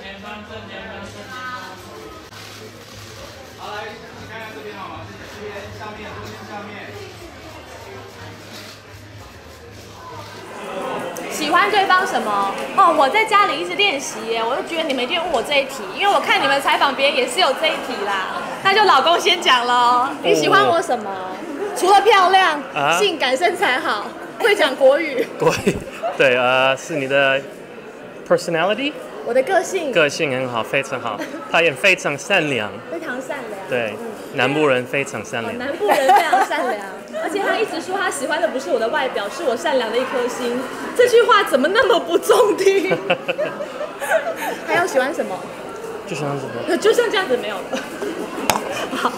好，来，你看看这边好吗？这边下面，中间下面。 喜欢对方什么？哦，我在家里一直练习耶，我就觉得你们一定问我这一题，因为我看你们采访别人也是有这一题啦。那就老公先讲喽，你喜欢我什么？除了漂亮、性感、身材好，会讲国语。 对，是你的 personality。 我的个性。 个性很好，非常好。他也非常善良。 非常善良。 对，南部人非常善良。 南部人非常善良，而且他一直说他喜欢的不是我的外表，是我善良的一颗心。这句话怎么那么不中听？还有喜欢什么？ 就像什么？ 就像这样子没有了。好，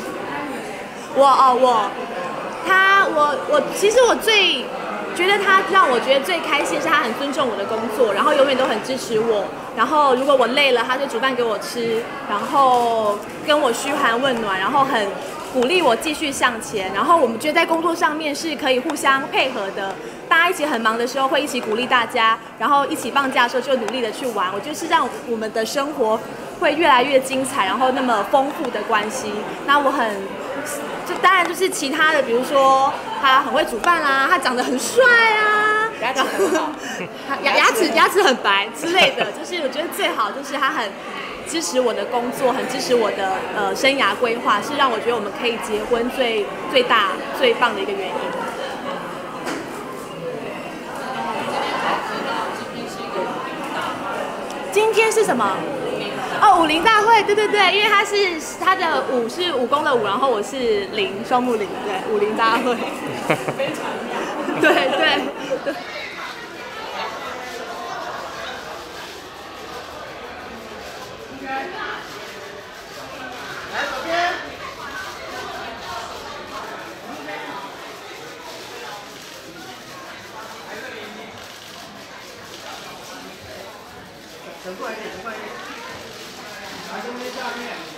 其实我最觉得他让我觉得最开心是他很尊重我的工作，然后永远都很支持我。然后如果我累了，他就煮饭给我吃，然后跟我嘘寒问暖，然后很鼓励我继续向前。然后我们觉得在工作上面是可以互相配合的，大家一起很忙的时候会一起鼓励大家，然后一起放假的时候就努力的去玩。我觉得是让我们的生活会越来越精彩，然后那么丰富的关系。那我很。就当然就是其他的，比如说他很会煮饭啦，他长得很帅啊， 牙齿很好， 牙齿很白之类的。就是我觉得最好就是他很支持我的工作，很支持我的生涯规划，是让我觉得我们可以结婚最大最棒的一个原因。今天是什么？哦，武林大会，对，因为他的武是武功的武，然后我是林，双木林，对，武林大会，非常亮，对。 来左边。整过来一点，整过来一点。来中间下面。